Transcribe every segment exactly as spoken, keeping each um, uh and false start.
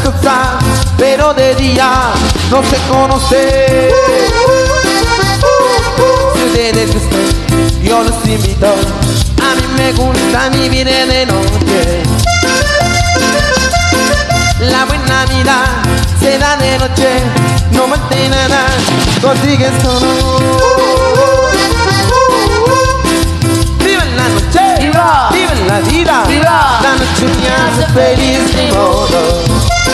cosas, pero de día no se conoce. Si ustedes gustan, yo los invito. A mí me gusta vivir de noche. La buena vida se da de noche, no mate nada, consigues todo. Vive en la noche, viva, vive en la vida, viva. La noche me hace feliz, ni modo.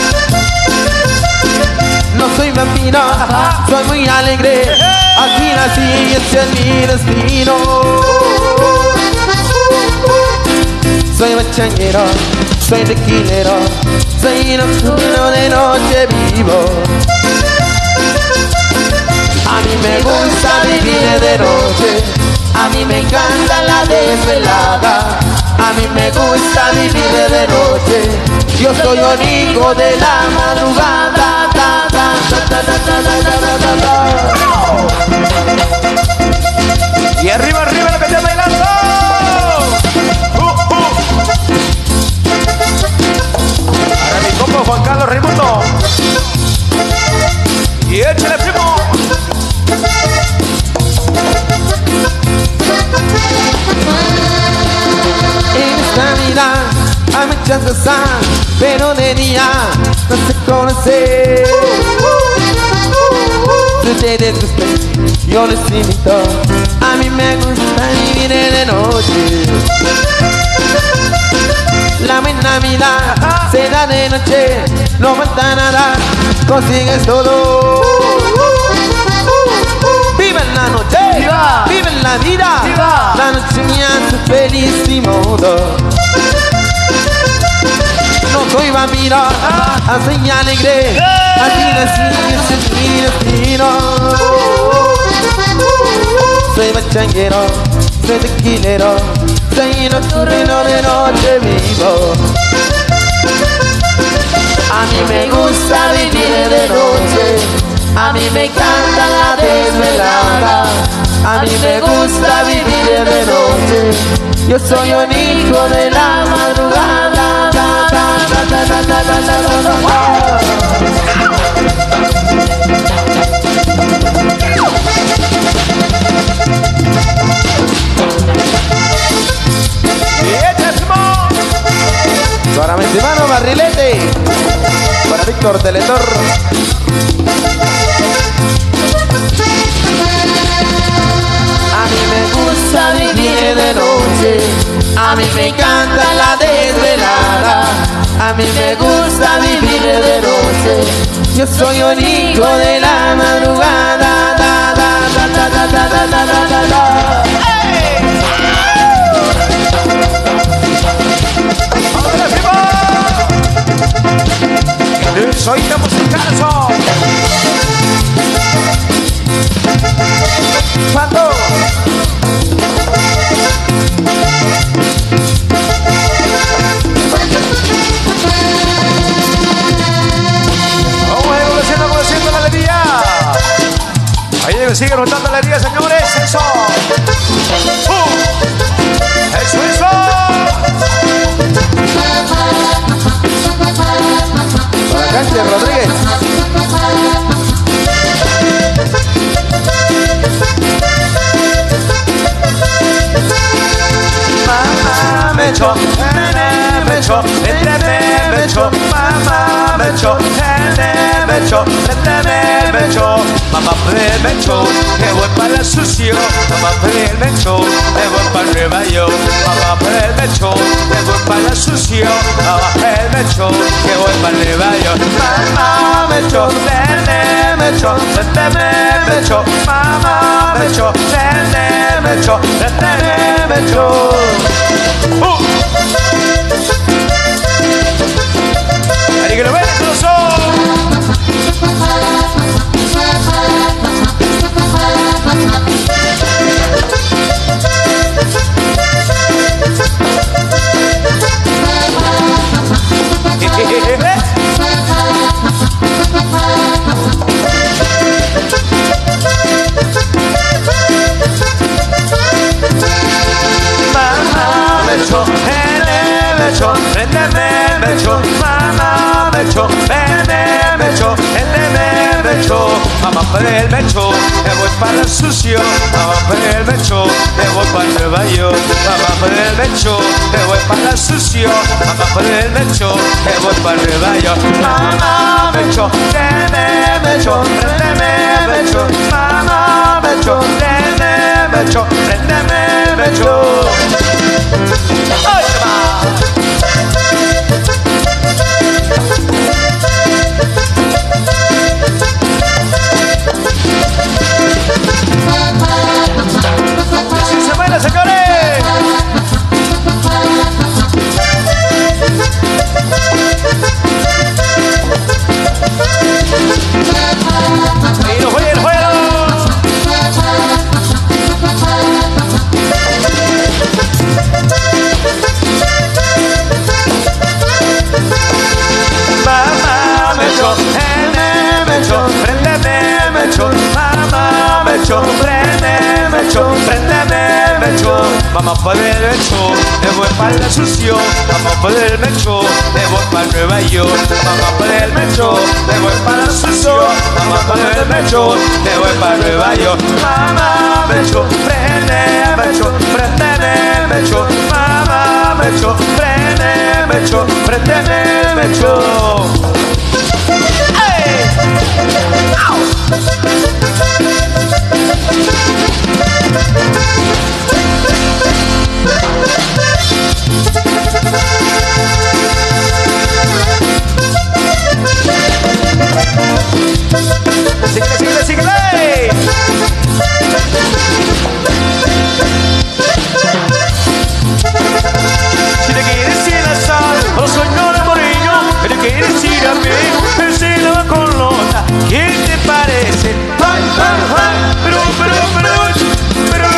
No soy vampiro, ajá, soy muy alegre. Aquí nací y ese es mi destino. Soy bachanguero, soy tequilero, soy nocturno, de noche vivo. A mí me gusta vivir de noche, a mí me encanta la desvelada. A mí me gusta vivir de noche, yo soy un hijo de la madrugada. Da, da, da, da, da, da, da, da, da. Y arriba, arriba lo que está bailando. Uh, uh. Para mi compa Juan Carlos Raimundo. Y échale, primo. En esta vida hay muchas cosas, pero de día no se conoce. Si ustedes gustan, yo les invito. A mí me gusta vivir de noche. La buena vida se da de noche, no falta nada, consigues todo. Vive en la noche, viva, vive en la vida, viva. La noche me hace feliz, ni modo. No soy vampiro, soy alegre. Aquí nací, ese es mi destino. Soy bachanguero, soy tequilero, soy nocturno, de noche vivo. A mí me gusta vivir de noche, a mí me encanta la desvelada. A mí me gusta vivir de noche, yo soy un hijo de la madrugada. Da, da, da, da, da, da, da, da, da, da. Para mi hermano Barrilete, para Víctor Teletor. A mí me gusta vivir de noche, a mí me encanta la desvelada. A mí me gusta vivir de noche, yo soy un hijo de la madrugada. Da, da, da, da, da, da, da, da, da, da, da. Soy de musicazo. ¿Cuándo? Vamos evolucionando, evolucionando la alegría. Ahí sigue notando la alegría, señores. Eso. Uh. Eso, eso. Para Canche Rodríguez. Mamá me echó, nene me echó, nene me echó, mamá me echó, nene me echó, nene me echó, mamá me echó, me voy para el sucio, mamá me echó, me voy para arriba yo, mamá me echó, me voy para el sucio, mamá me echó, me voy para arriba yo, mamá me echó, nene me echó, nene me echó, mamá me echó, nene me echó, nene me echó. Uh. Ahí que lo ven, mamá me echó, nene me echó, mecho, ven, mecho, ven, mecho. Mamá, para el mecho, me voy para el sucio. Mamá, para el mecho, me voy para Nueva York. Mamá, para el mecho, me voy para el sucio. Mamá, para el mecho, me voy para Nueva York. Mamá, mecho, ven, mecho, ven, mecho. Mamá, mecho, ven, mecho, ven, mecho. ¡Ay, mamá! ¡Así se baila, señores! ¡Y los juegos, los juegos! Mamá me echó, él me echó, préndeme, me echó. Mamá me echó, préndeme, me echó, préndeme, me echó. Mamá para el mecho, me voy para el sucio. Mamá para el mecho, me voy para Nueva York. Mamá para el mecho, me voy para el sucio. Mamá para el mecho, me voy para Nueva York. Mamá me echó, préndeme, me echó, préndeme, me echó. Mamá me echó, préndeme, me echó, préndeme, me echó. ¡Ey! ¡Au! Síguele, síguele, síguele. Si te quieres ir a sal, o sueño de morillo, si te quieres ir a pie, el cielo va con lota. ¿Qué te parece? ¡Ay, ay, ay! Pero, pero, pero, pero,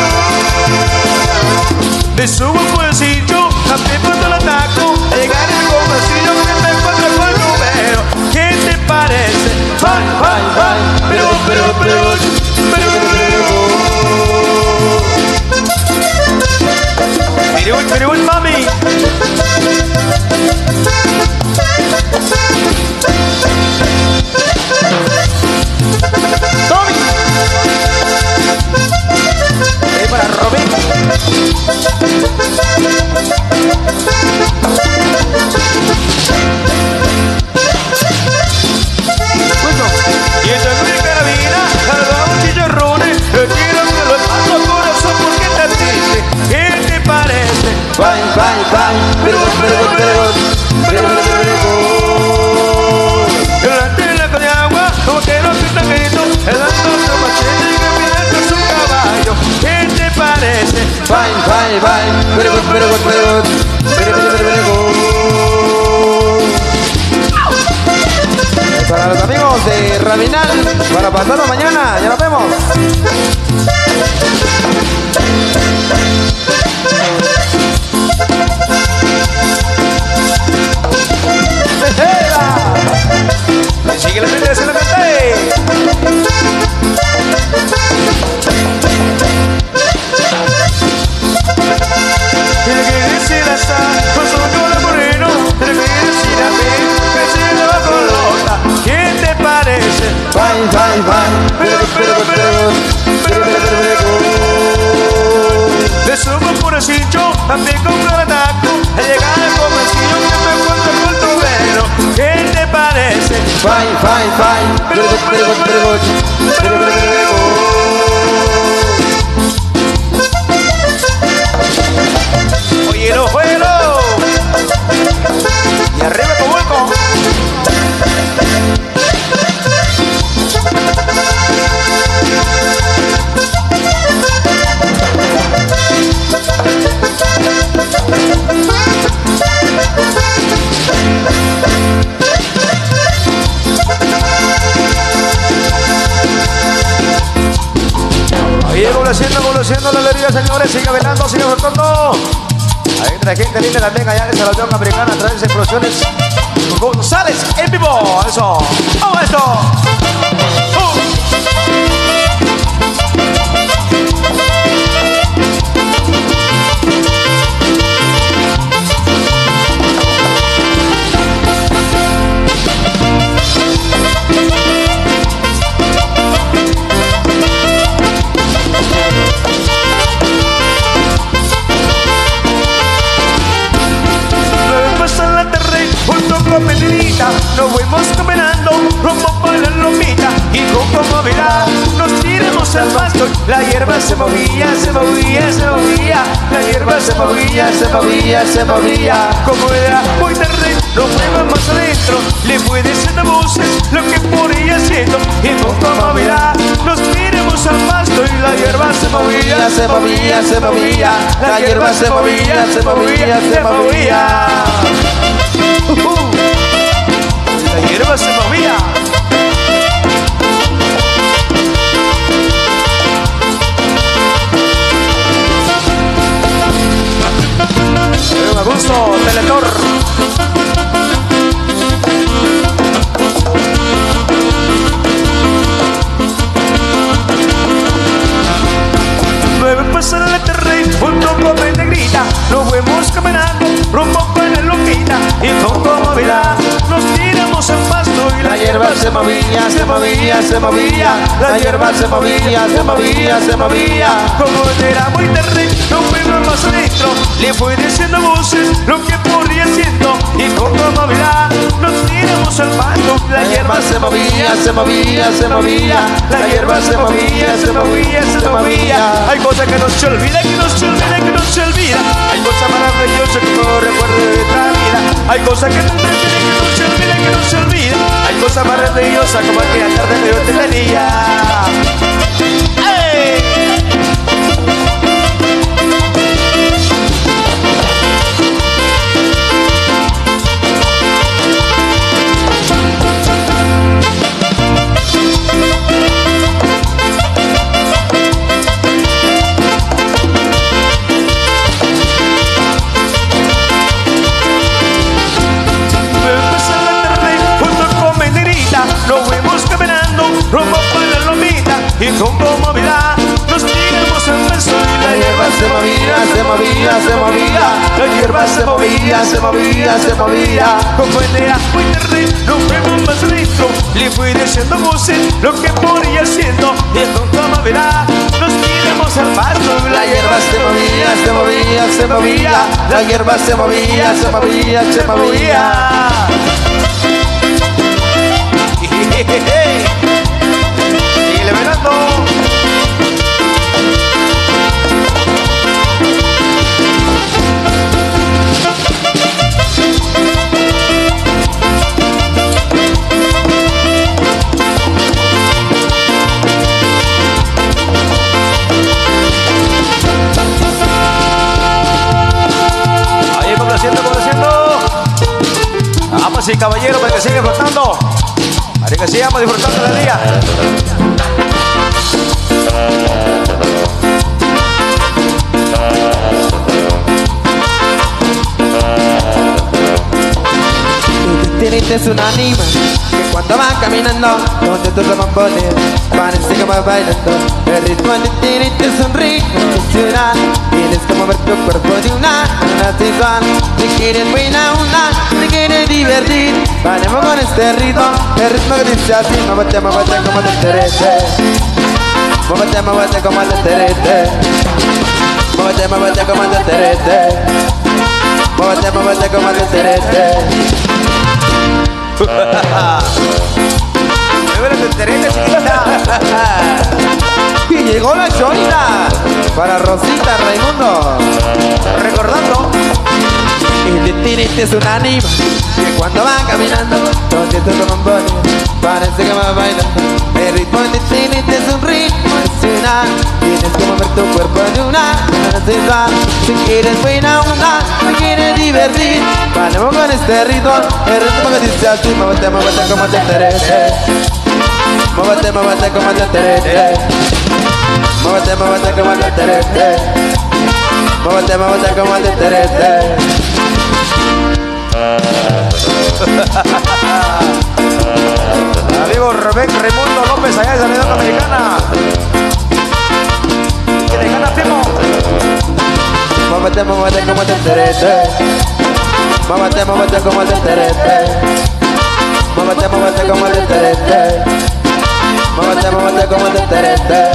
me subo un pueblecillo, también cuando lo ataco, a llegar en el compacillo que me encuentro con el número. ¿Qué te parece? ¡Ay, ay, ay! Pero, pero, pero, pero, pero, pero, pero, pero, mami. Tommy. Ahí para Robin. Bueno, y esta es mi carabina, cargamos chicharrones. Yo quiero que lo paso corazón porque te triste. ¿Qué te parece? Bye, bye, bye. Pero, pero, pero, pero, pero, delante de la de agua, como que no se está cayendo. El antojo machete y que viene con su caballo. ¿Qué te parece? bye, bye, bye. Pero, pero, pero, pero, pero, pero, para los amigos de Rabinal, para pasarlo mañana, ya nos vemos. Sigue la mente, sigue la mente. Tiene que decir hasta con su cola moreno. Tiene que decir a mí que se le va con lota. ¿Qué te parece? Bye, bye, bye. Pero, pero, pero, pero, pero, pero, le subo un purecillo, también compro el taco. Al llegar al comercio que me encuentro con tu velo. ¿Qué te parece? bye, bye, bye. Pero, pero, pero, pero, pero, pero, pero, oye, los juegos. Y arriba tu hueco. Oye, evolucionando, evolucionando la alegría, señores. Sigue velando, sigue flotando. Ahí entra gente linda también allá en la Unión Americana a través de explosiones. González en vivo. Eso. Vamos a esto. Uh. tiramos al pasto. La hierba se movía, se movía, se movía. La hierba se movía, se movía, se movía. Como era muy tarde, nos fuimos más adentro. Le fue diciendo voces lo que por ella haciendo. Y con movilidad nos tiramos al pasto y la hierba se movía, se movía, se movía. La hierba se movía, se movía, se movía. Uh -huh. La hierba se movía. A gusto, Teletor. Nueve pasan la terrey, junto con mi negrita. Nos fuimos caminando, rumbo con la lomita. Y con comodidad nos tiramos al pasto y la hierba se movía, se movía, se movía. La hierba se movía, se movía, se movía. Como era muy tarde, nos fuimos más adentro. Le fui diciendo voces lo que podía haciendo. Y con comodidad nos tiramos al pasto. La hierba se movía, se movía, se movía. La hierba se movía, se movía, se movía. Hay cosas que no se olvida, que no se olvida, que no se olvida. Hay cosas maravillosas que no recuerdo de otra vida. Hay cosas que no se olvida, que no se olvida, que no se olvida. Hay cosas maravillosas como aquella tarde que yo te tenía. ¡Hey! Nos fuimos caminando, rumbo para la lomita. Y con comodidad nos tiramos al pasto y la hierba se movía, se movía, se movía. La hierba se movía, se movía, se movía. Como era muy tarde, nos fuimos más adentro. Le fui diciendo voces lo que podía haciendo. Y con comodidad nos tiramos al pasto. La hierba se movía, se movía, se movía. La hierba se movía, se movía, se movía. Sigue velando. Ahí complaciendo, complaciendo. Vamos y caballero para que siga flotando. Para que sigamos disfrutando del día. Tintinita es un anima que cuando va caminando, donde tú te pones, parece que va bailando. El ritmo de Tintinita es un ritmo emocional. Tienes que mover tu cuerpo de una manera sensual. Te quieres buena una, te quieres divertir. Bailemos con este ritmo, el ritmo que dice así. Móvete, móvete como te interese. Móvete, móvete como te interese. Móvete, móvete como te interese. Móvete, móvete como te interese. Me interesa, chiquita. Y llegó la chorita para Rosita Raimundo. Recordando. El Tintinita es un anima que cuando va caminando, donde tú lo compones, parece que va bailando. El ritmo de Tintinita es un ritmo emocional. Tienes que mover tu cuerpo de una manera sensual. Si quieres buena onda, te quieres divertir, bailemos con este ritmo, el ritmo que dice así. Móvete, móvete como te interese. Móvete, móvete como te interese. Móvete, móvete como te interese. Móvete, móvete como te interese. Amigo Rubén Raimundo López, allá de la Unión Americana. Que le gana Timo. Móvete, móvete como te interese. Móvete, móvete como te interese. Móvete, móvete como te interese. Móvete, móvete como te interese.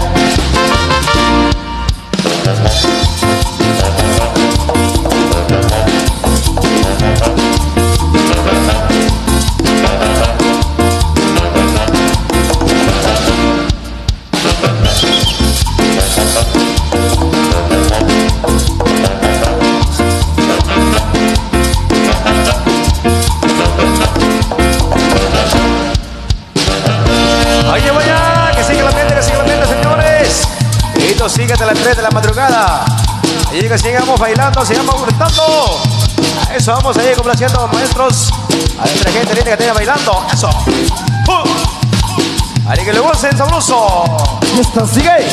desde las tres de la madrugada. Y que sigamos bailando, sigamos gritando. A eso vamos a ir complaciendo, maestros. A nuestra gente linda que esté bailando. Eso. Uh. Ahí que le gocen sabroso. Y esto sigue.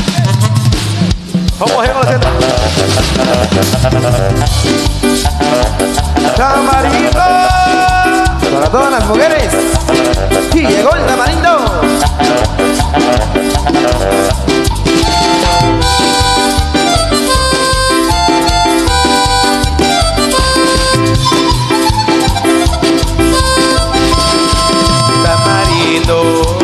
Vamos a ir conociendo. Tamarindo. Para todas las mujeres. Y llegó el tamarindo. Tamarindo.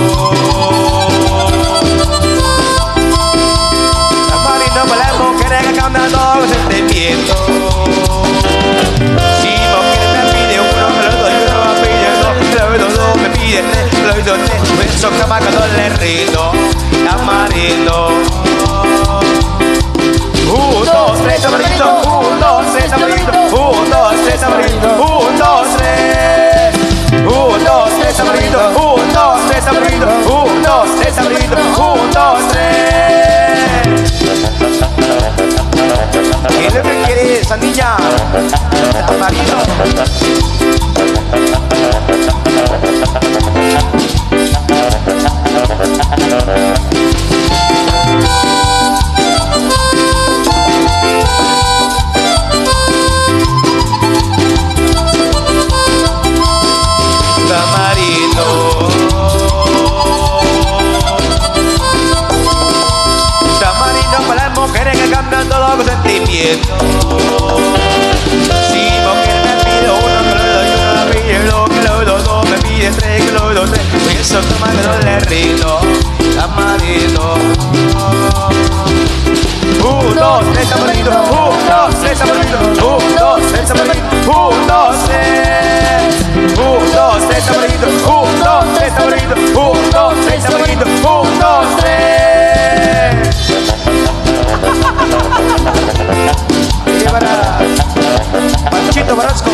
Tamarindo para las mujeres que cambian todo el sentimiento. Si mujer me pide uno, me lo doy, uno me pide dos, me lo doy dos, me pide tres, me lo doy dos, tres. Por eso jamás que no le rindo. Tamarindo. Un, dos, tres, tamarindo. Un, dos, tres, tamarindo. Un, dos, tres, tamarindo. Un, dos, tres. Un, dos, tres, tamarindo. Un, dos, tres, tamarindo. Un, dos, tres, tamarindo. Un, dos, tres. ¿Qué es lo que quiere esa niña? Tamarindo. Todo con sentimiento. Si mujer me pide uno, que lo doy uno, me pide dos, que lo doy dos, me pide tres, que lo doy tres. Por eso toma que no le rindo. Tamarindo. Un, dos, tres, tamarindo. Un, dos, tres, tamarindo. Un, dos, tres, tamarindo. Un, dos, tres. Un, dos, tres, tamarindo. Un, dos, tres, tamarindo. Un, dos, tres, tamarindo. Un, dos, tres. Ahí para Panchito Barasco.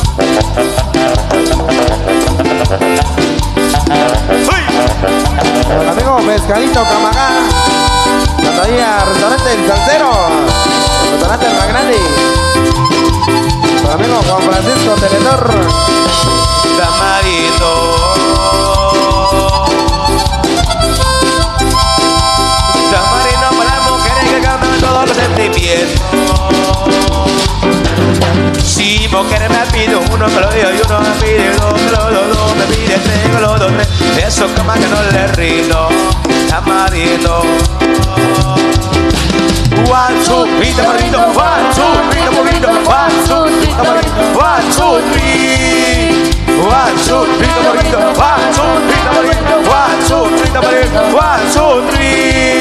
Hola amigo Pescadito Camagá. Cuando ahí al restaurante El Salsero, el restaurante El Magnate. Hola amigo Juan Francisco Teledor. Tamarindo. Tamarindo para las mujeres que cambian todos los sentimientos. Si mujer me pide uno, me lo doy y uno me pide dos, me lo doy dos, me pide tres, me lo doy tres. De eso cama que no le rindo. Tamarindo. One, two, three, tamarindo. One, two, three, tamarindo. One, two, three, tamarindo. One, two, three. One, two, three, tamarindo. One, two, three, tamarindo. One, two, three, tamarindo. One, two, three.